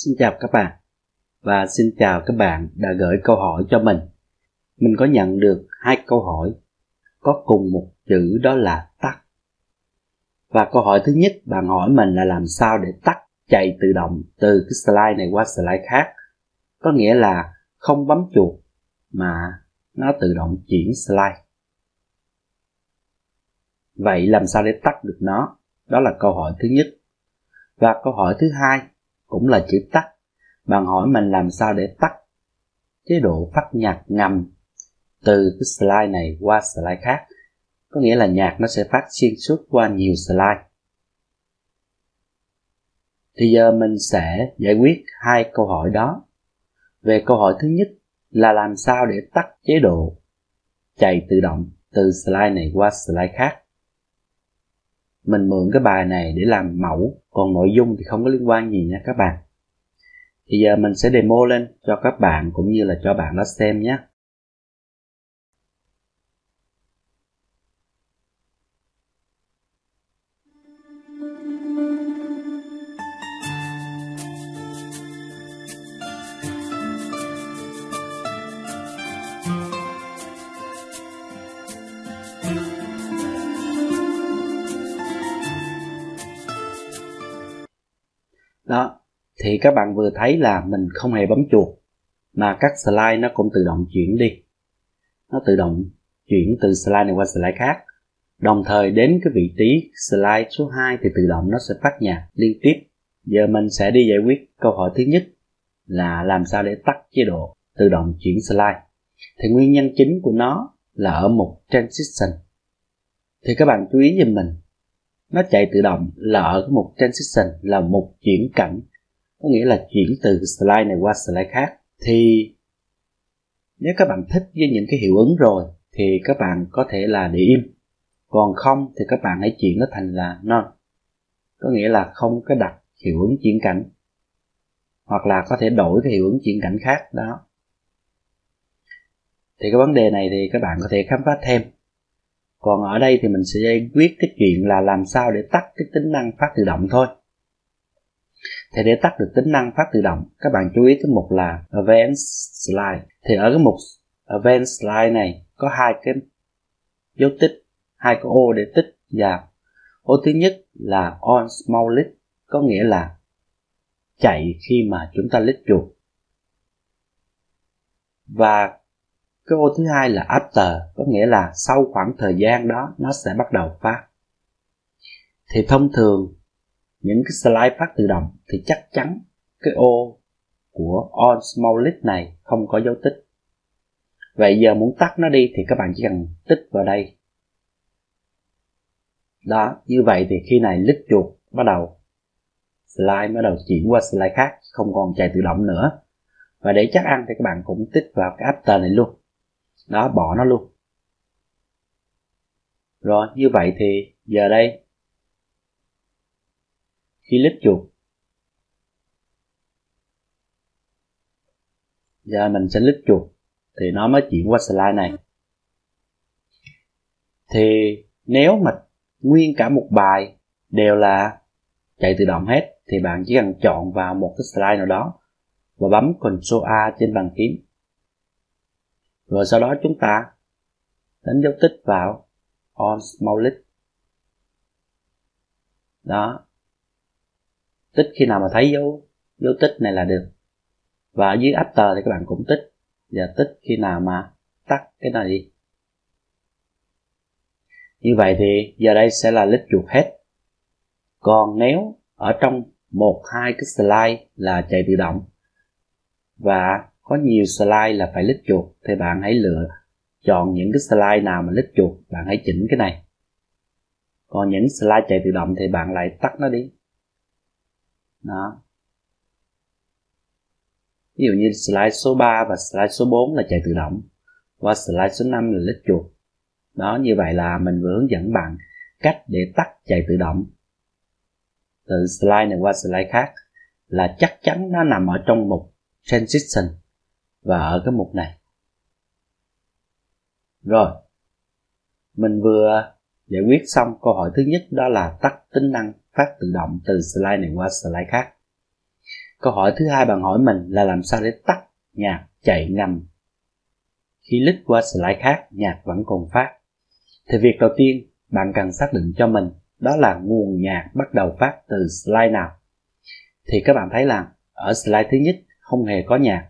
Xin chào các bạn và xin chào các bạn đã gửi câu hỏi cho mình. Mình có nhận được 2 câu hỏi có cùng một chữ, đó là tắt. Và câu hỏi thứ nhất, bạn hỏi mình là làm sao để tắt chạy tự động từ cái slide này qua slide khác. Có nghĩa là không bấm chuột mà nó tự động chuyển slide. Vậy làm sao để tắt được nó? Đó là câu hỏi thứ nhất. Và câu hỏi thứ hai cũng là chữ tắt. Bạn hỏi mình làm sao để tắt chế độ phát nhạc ngầm từ cái slide này qua slide khác. Có nghĩa là nhạc nó sẽ phát xuyên suốt qua nhiều slide. Thì giờ mình sẽ giải quyết 2 câu hỏi đó. Về câu hỏi thứ nhất là làm sao để tắt chế độ chạy tự động từ slide này qua slide khác. Mình mượn cái bài này để làm mẫu, còn nội dung thì không có liên quan gì nha các bạn. Thì giờ mình sẽ demo lên cho các bạn cũng như là cho bạn đó xem nhé. Đó, thì các bạn vừa thấy là mình không hề bấm chuột mà các slide nó cũng tự động chuyển đi. Nó tự động chuyển từ slide này qua slide khác. Đồng thời đến cái vị trí slide số 2 thì tự động nó sẽ phát nhạc liên tiếp. Giờ mình sẽ đi giải quyết câu hỏi thứ nhất là làm sao để tắt chế độ tự động chuyển slide. Thì nguyên nhân chính của nó là ở mục Transition. Thì các bạn chú ý giùm mình, nó chạy tự động là ở cái mục Transition, là mục chuyển cảnh. Có nghĩa là chuyển từ slide này qua slide khác. Thì nếu các bạn thích với những cái hiệu ứng rồi thì các bạn có thể là để im. Còn không thì các bạn hãy chuyển nó thành là none. Có nghĩa là không có đặt hiệu ứng chuyển cảnh. Hoặc là có thể đổi cái hiệu ứng chuyển cảnh khác đó. Thì cái vấn đề này thì các bạn có thể khám phá thêm. Còn ở đây thì mình sẽ giải quyết cái chuyện là làm sao để tắt cái tính năng phát tự động thôi. Thì để tắt được tính năng phát tự động, các bạn chú ý cái mục là Advanced Slide. Thì ở cái mục Advanced Slide này có 2 cái dấu tích, 2 cái ô để tích vào. Ô thứ nhất là On Small List, có nghĩa là chạy khi mà chúng ta lít chuột. Và cái ô thứ hai là After, có nghĩa là sau khoảng thời gian đó nó sẽ bắt đầu phát. Thì thông thường những cái slide phát tự động thì chắc chắn cái ô của On Small List này không có dấu tích. Vậy giờ muốn tắt nó đi thì các bạn chỉ cần tích vào đây. Đó, như vậy thì khi này lít chuột bắt đầu slide bắt đầu chuyển qua slide khác, không còn chạy tự động nữa. Và để chắc ăn thì các bạn cũng tích vào cái After này luôn. Đó, bỏ nó luôn. Rồi, như vậy thì giờ đây khi lít chuột, giờ mình sẽ lít chuột thì nó mới chuyển qua slide này. Thì nếu mà nguyên cả một bài đều là chạy tự động hết thì bạn chỉ cần chọn vào một cái slide nào đó và bấm Ctrl A trên bàn phím. Rồi sau đó chúng ta đánh dấu tích vào On Small List. Đó. Tích khi nào mà thấy dấu tích này là được. Và ở dưới After thì các bạn cũng tích. Và tích khi nào mà tắt cái này đi. Như vậy thì giờ đây sẽ là list chuột hết. Còn nếu ở trong 1-2 cái slide là chạy tự động và có nhiều slide là phải list chuột thì bạn hãy chọn những cái slide nào mà list chuột, bạn hãy chỉnh cái này. Còn những slide chạy tự động thì bạn lại tắt nó đi. Đó. Ví dụ như slide số 3 và slide số 4 là chạy tự động, và slide số 5 là list chuột. Đó, như vậy là mình vừa hướng dẫn bạn cách để tắt chạy tự động từ slide này qua slide khác, là chắc chắn nó nằm ở trong mục Transition và ở cái mục này. Rồi, mình vừa giải quyết xong câu hỏi thứ nhất, đó là tắt tính năng phát tự động từ slide này qua slide khác. Câu hỏi thứ hai bạn hỏi mình là làm sao để tắt nhạc chạy ngầm. Khi lít qua slide khác, nhạc vẫn còn phát. Thì việc đầu tiên bạn cần xác định cho mình đó là nguồn nhạc bắt đầu phát từ slide nào. Thì các bạn thấy là ở slide thứ nhất không hề có nhạc.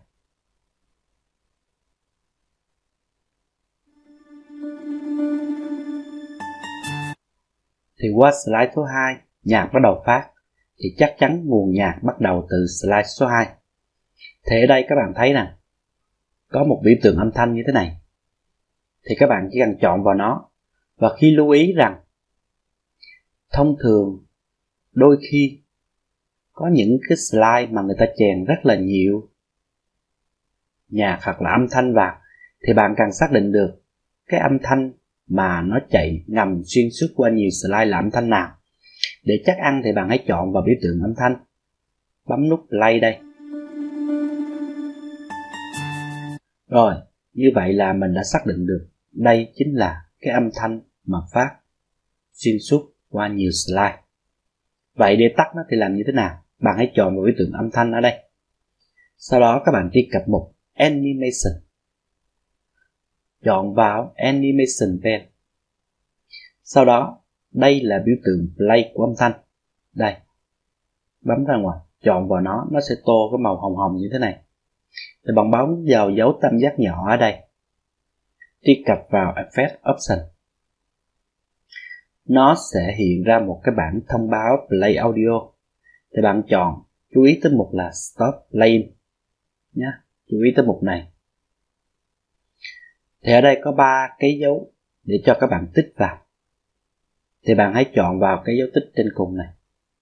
Thì qua slide số 2, nhạc bắt đầu phát, thì chắc chắn nguồn nhạc bắt đầu từ slide số 2. Thì ở đây các bạn thấy nè, có một biểu tượng âm thanh như thế này. Thì các bạn chỉ cần chọn vào nó. Và khi lưu ý rằng, thông thường, đôi khi, có những cái slide mà người ta chèn rất là nhiều nhạc hoặc là âm thanh vào, thì bạn cần xác định được cái âm thanh mà nó chạy ngầm xuyên suốt qua nhiều slide là âm thanh nào. Để chắc ăn thì bạn hãy chọn vào biểu tượng âm thanh, bấm nút play đây. Rồi, như vậy là mình đã xác định được đây chính là cái âm thanh mà phát xuyên suốt qua nhiều slide. Vậy để tắt nó thì làm như thế nào? Bạn hãy chọn vào biểu tượng âm thanh ở đây. Sau đó các bạn truy cập mục Animation. Chọn vào Animation Pane. Sau đó, đây là biểu tượng play của âm thanh. Đây. Bấm ra ngoài, chọn vào nó sẽ tô cái màu hồng hồng như thế này. Thì bạn bấm vào dấu tam giác nhỏ ở đây. Truy cập vào Effect Option. Nó sẽ hiện ra một cái bảng thông báo Play Audio. Thì bạn chọn, chú ý tới mục là Stop Playing nhé. Chú ý tới mục này. Thì ở đây có 3 cái dấu để cho các bạn tích vào. Thì bạn hãy chọn vào cái dấu tích trên cùng này.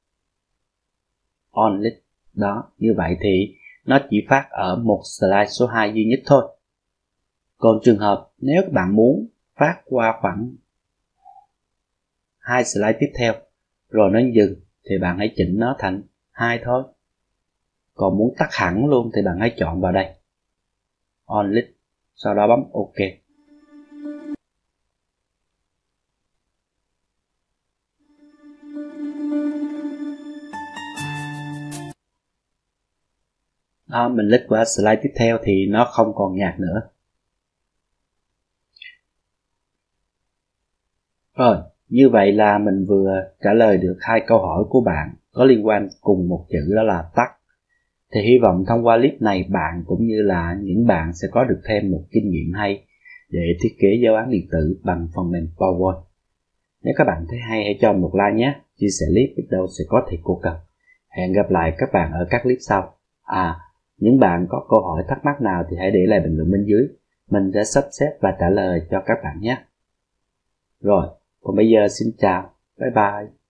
On list. Đó, như vậy thì nó chỉ phát ở một slide số 2 duy nhất thôi. Còn trường hợp nếu các bạn muốn phát qua khoảng 2 slide tiếp theo rồi nó dừng thì bạn hãy chỉnh nó thành 2 thôi. Còn muốn tắt hẳn luôn thì bạn hãy chọn vào đây. On list. Sau đó bấm OK. Đó, mình lít qua slide tiếp theo thì nó không còn nhạc nữa. Rồi, như vậy là mình vừa trả lời được 2 câu hỏi của bạn có liên quan cùng một chữ đó là tắt. Thì hy vọng thông qua clip này bạn cũng như là những bạn sẽ có được thêm một kinh nghiệm hay để thiết kế giáo án điện tử bằng phần mềm PowerPoint. Nếu các bạn thấy hay hãy cho một like nhé, chia sẻ clip biết đâu sẽ có thầy cô cần. Hẹn gặp lại các bạn ở các clip sau. Những bạn có câu hỏi thắc mắc nào thì hãy để lại bình luận bên dưới. Mình sẽ sắp xếp và trả lời cho các bạn nhé. Rồi, còn bây giờ xin chào, bye bye.